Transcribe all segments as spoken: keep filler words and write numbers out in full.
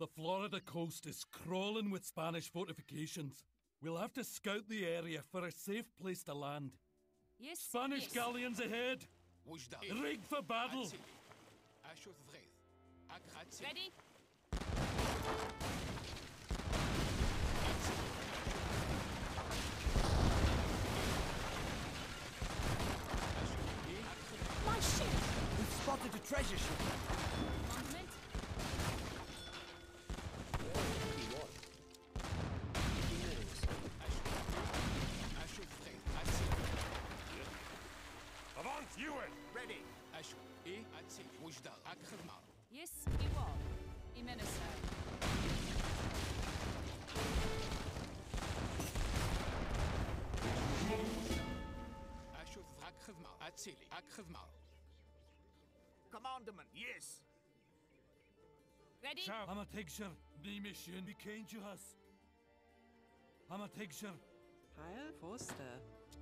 The Florida coast is crawling with Spanish fortifications. We'll have to scout the area for a safe place to land. Yes. Spanish yes. galleons ahead! Rig for battle! Ready? My ship! We've spotted a treasure ship. Monument. Avant, Ewan! Ready. Yes, Iwal. Imeneso. Commandment, yes. Ready? Hama Tigshir, ni mission, behind you has. Hama Tigshir. Heil Forster.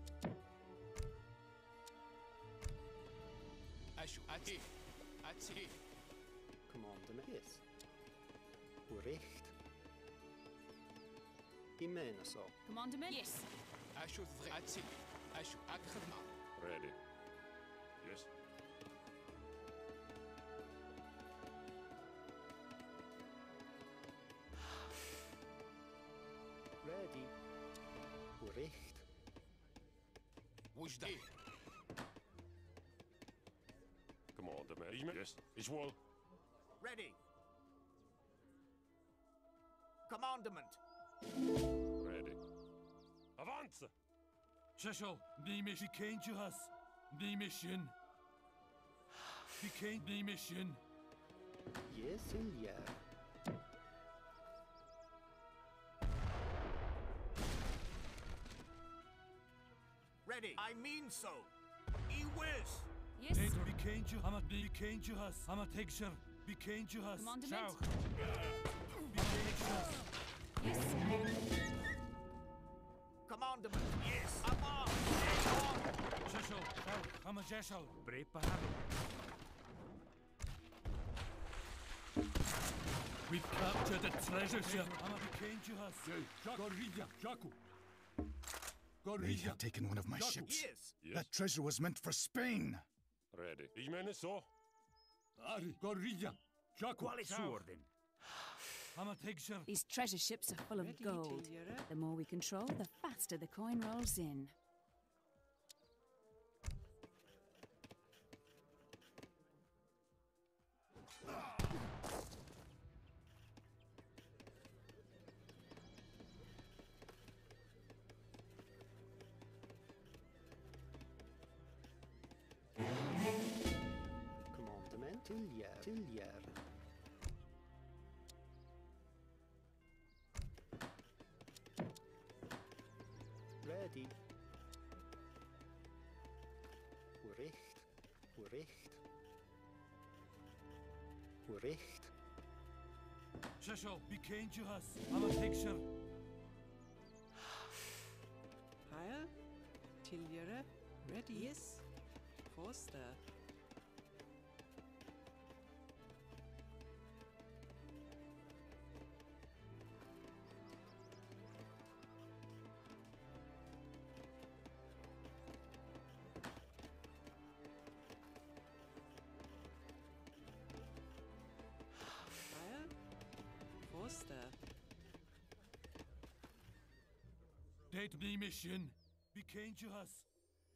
Commandement, yes. Recht. Imeneso. Commandment? Yes. Ready. Yes. Ready. Recht. Commander, man. Yes. It's wall. Ready. Commandment. Ready. Avance! Shishel, ni mission, behind you has. Ni mission. Behind ni mission. Yes, in yeah. Ready. I mean so. E-whiz. Yes. Enter behind you, Hama behind you has. Hama Tigshir, behind you has. Commandment? Behind you has. Yes. Commandment, yes. Avant. Shishel, Shao, Hama Jeshel. Prepare. We've captured a treasure ship. Hama behind you has. Gorilla, Jaku. They have taken one of my ships. Yes. Yes. That treasure was meant for Spain. Ready. Imeneso. Ari, Gorilla, Jaku. Qualis ordin. Hama Tigshir. These treasure ships are full of Ready, gold. Tiliera. The more we control, the faster the coin rolls in. Commandement, Tillier. Tillier. Ready. Recht. Recht. Recht. Shishel, behind you has. Hama Tigshir. Heil Tiliera. Ready. Yes. Forster. Heil Forster. Dead ni mission. Behind you has.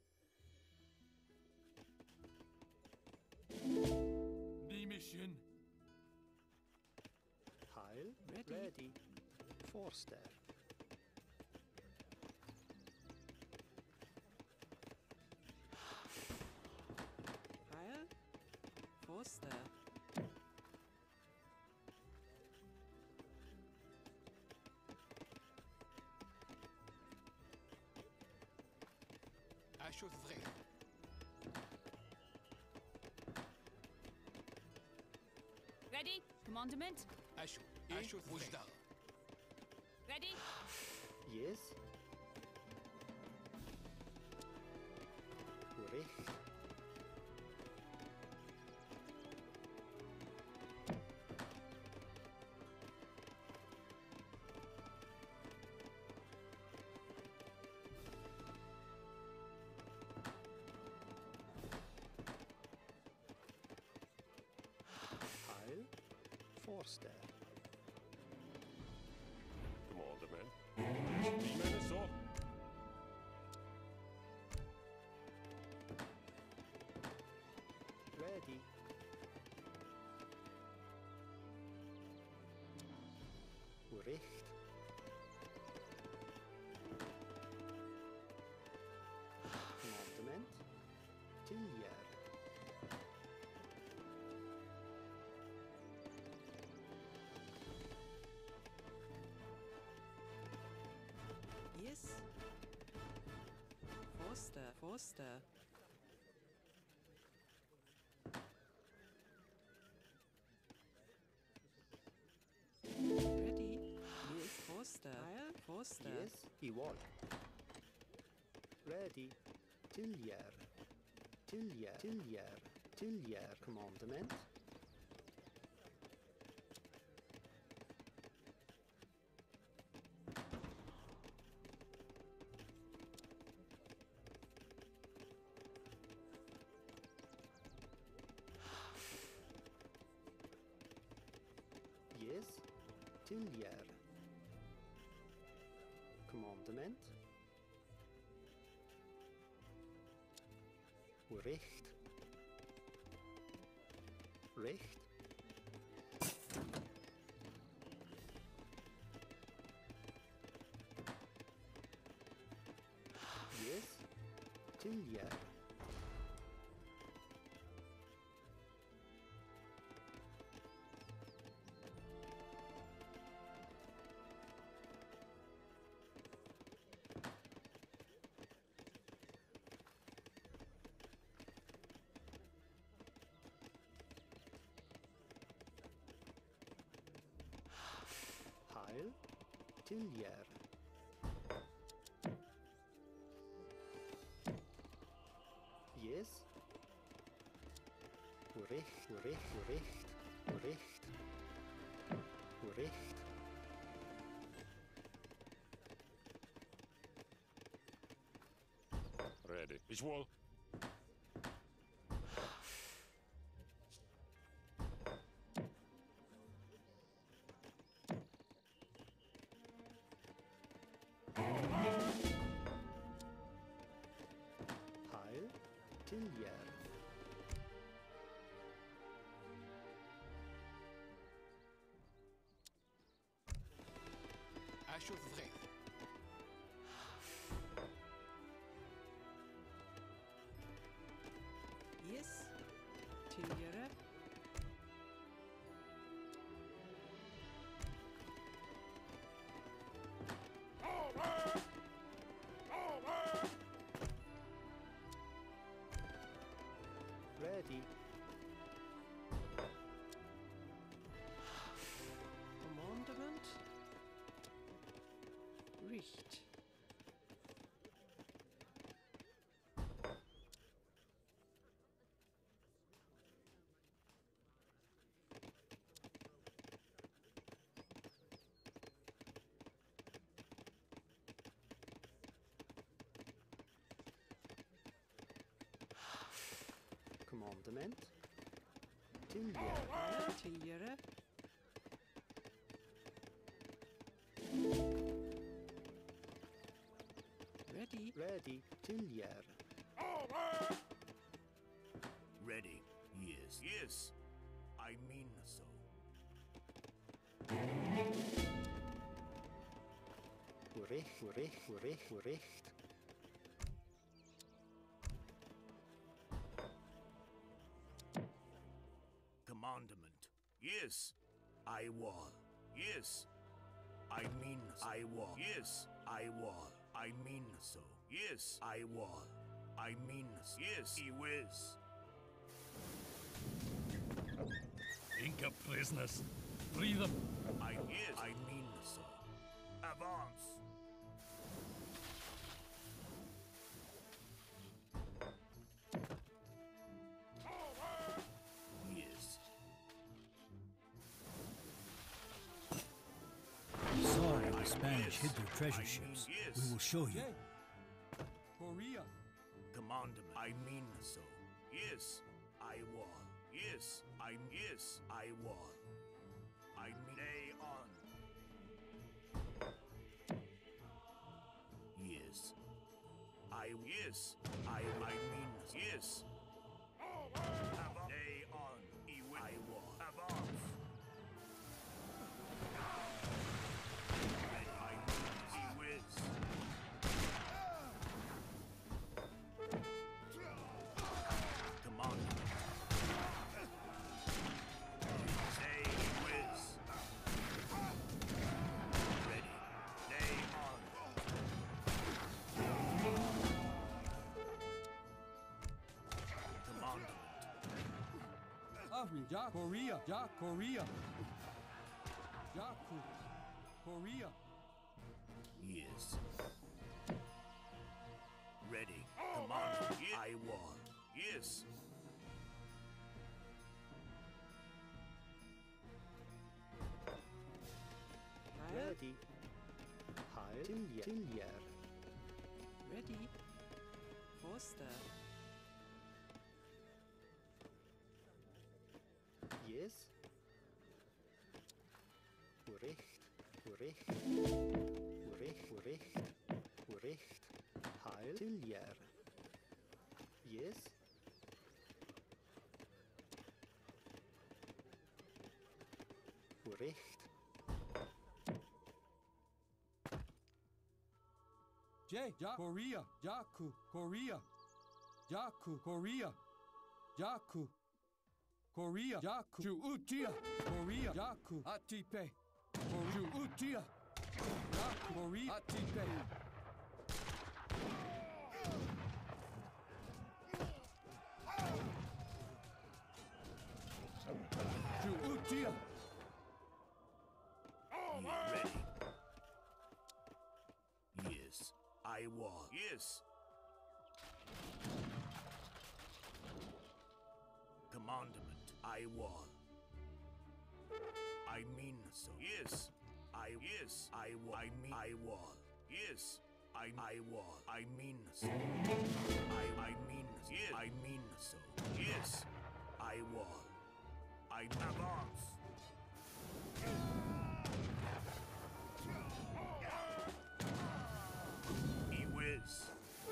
Ni mission. Heil. Ready. Ready. Forster. Heil Forster. Ready? Commandment? Ready? Yes. Recht. Forster. Commandement. Die men så. Ready. Recht. Commandement. Tiljer. Yes. Forster, Forster. Ready? Yes, Forster. Heil, Forster. Yes, Iwal. Ready. Tiljer. Tiljer. Tiljer. Tiljer. Commandement. Yes, Tiljer. Commandement. Recht. Recht. Yes, Tiljer. Heil, Tiljer. Yes. Recht, recht, recht, recht, recht. Ready. Ich wohl. Heil, Tiljer. Ash of Wraith. Yes. Tiljere. Ready. Commandement. Richt. Commandement. Tiljer. Heil, Tiljere. Ready? Ready. Tiljer. Ready. Yes. Yes. I mean so. Recht, recht, recht, recht. Commandment. Yes. I will. Yes. I mean so. I will. Yes. I will. I mean so. Yes. I will. I mean so. Yes. He whiz. Inca prisoners. Free them. I yes. I mean so. Avance. Yes. Sorry, the Spanish yes. hid their treasure I ships. mean, yes. We will show you. Korea. Commandment. I mean so. Yes. I will. Yes. I yes. I will. I mean, lay on. Yes. I, yes. I, I mean, yes. Avance. Lay on. He will. I will. Avance. Ready. I mean, he wills. Command. Say he wills. Ready. Lay on. Commandment. Ahri, Ja, Korea, Ja, Korea. Jaku, Korea. Yes. Ready. Command. Ye- I will. Yes. Heil. Ready. Heil. Tiljer. Tiljer. Ready. Forster. Yes. Recht. Recht. Recht. Recht. Recht. Heil. Tiljer. Yes. Recht. J, Ja, Korea, Jaku, Korea. Jaku, Korea. Jaku. Korea, Jaku. Ju Utia, Korea, Jaku. Atipe. Ju Utia. Jaku, Korea, Atipe. Ju Utia. Ye ready. Yes. I will. Yes. Commandment. I will. I mean so. Yes. I yes. I will. I mean I will. Yes. I I will. I mean so. I I mean yes. I mean so. Yes. I will. I advance. He whiz.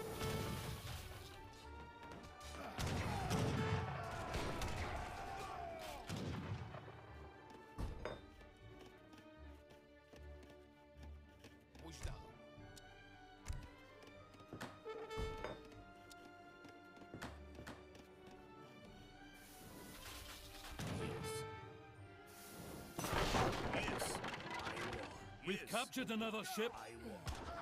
Push down. Yes. Yes. I will. We've Yes. captured another ship. I will.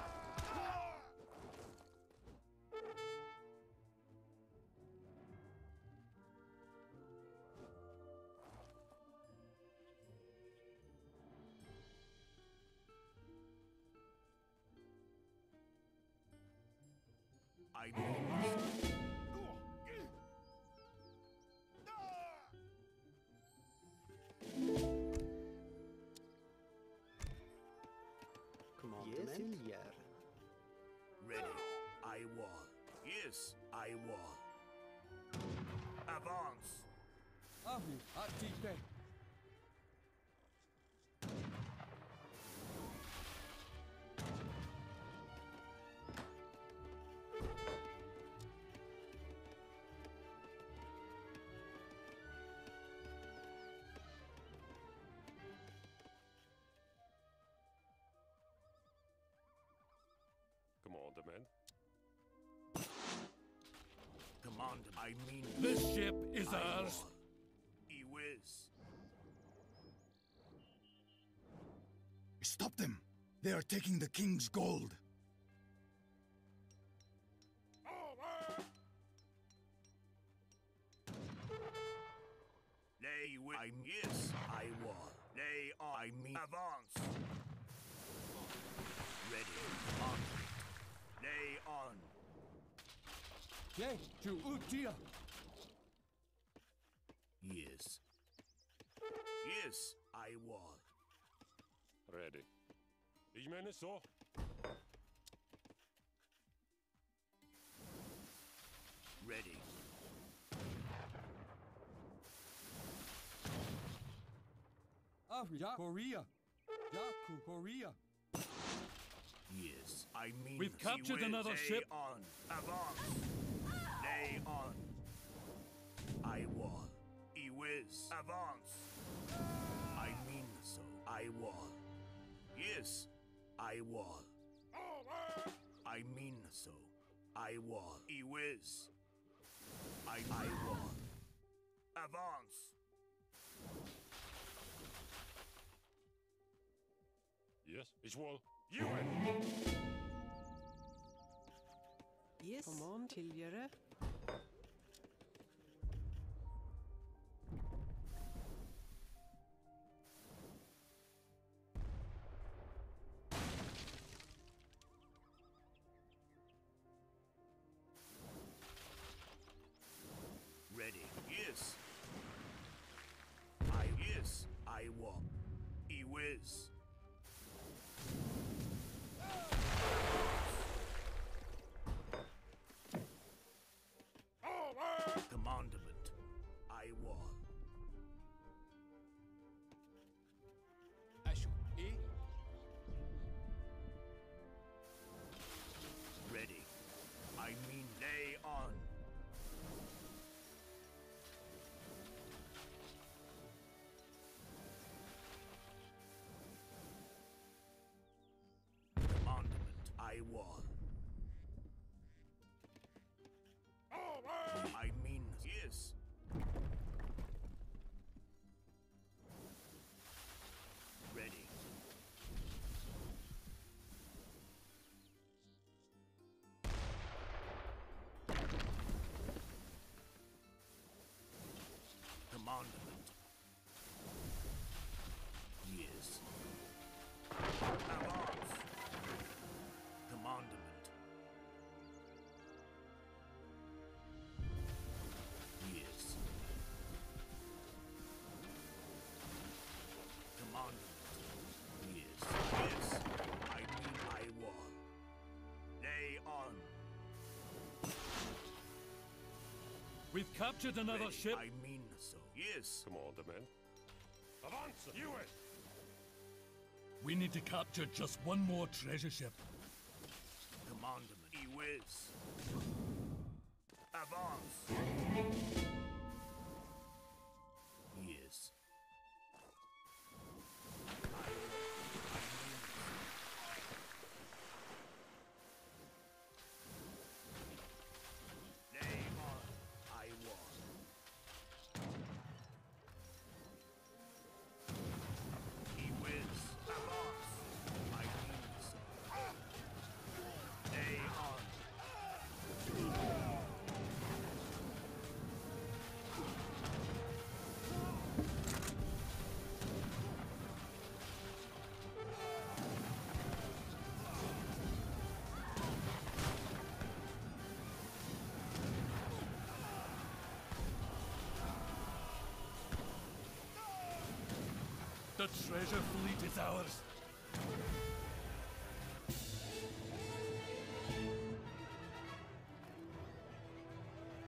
I mean. Commandement. Yes. Tiljer. Ready. I will. Yes, I will. Advance. Ahri, Atipe. Commandment. Command. I mean. This ship is I ours. will. He whiz. Stop them! They are taking the king's gold. Lay with. I yes, I will. Lay on. I mean. Advance. Ready. On. Lay on. J, Ju Utia. Yes. Yes, I will. Ready. Ich meine so. Ready. Avi, Ja, Korea. Jaku, Korea. Yes, I mean. We've captured He will another lay ship. On. Avance. Lay on. I wall. He whiz. Avance. I mean so. I wall. Yes, I wall. I mean so. I wall. He whiz. I I wall. Avance. Yes, it's wall. You win. Yes. Come on, tilgjere. Ready. Yes. I yes. I walk. He whiz. Commandment. I wall. Ashu, E. Ready. I mean lay on. Commandment. I wall. I mean yes. Ready. Commandment. Yes. Avance. Commandment. Yes. Commandment. Yes. Yes. I mean I wall. Lay on. We've captured another Ready. ship. I mean so. Yes. Commander, Avance. You win. We need to capture just one more treasure ship. Commandment. He whiz. Avance. Yes. Lay on. I was. He whiz. Avance. I mean so. Lay on. The treasure fleet is ours.